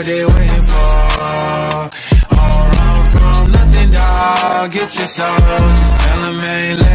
what they waiting for. Don't run from nothing, dog. Get your soul. Just tell them ain't